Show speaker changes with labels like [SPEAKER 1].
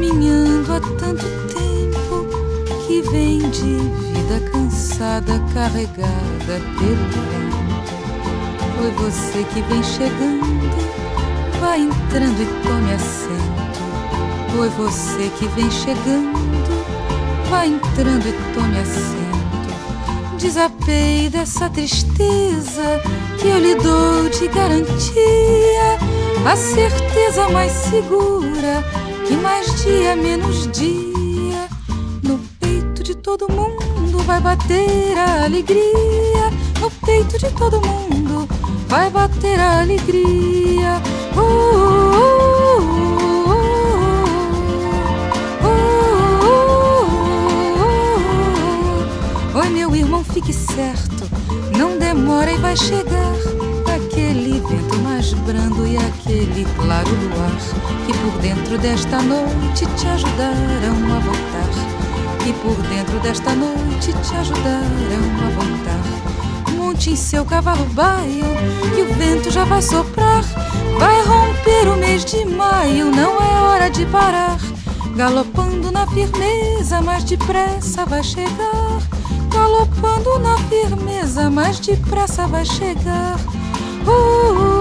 [SPEAKER 1] caminhando há tanto tempo, que vem de vida cansada, carregada pelo vento. Foi você que vem chegando, vai entrando e tome assento. Foi você que vem chegando, vai entrando e tome assento. Desapeie dessa tristeza que eu lhe dou de garantia, a certeza mais segura que mais dia menos dia no peito de todo mundo vai bater a alegria. No peito de todo mundo vai bater a alegria. Oi, meu irmão, fique certo, não demora e vai chegar aquele vento mais brando e aquele claro luar que por dentro desta noite te ajudarão a voltar, que por dentro desta noite te ajudarão a voltar. Monte em seu cavalo baio, que o vento já vai soprar, vai romper o mês de maio, não é hora de parar. Galopando na firmeza, mais depressa vai chegar. Galopando na firmeza, mais depressa vai chegar.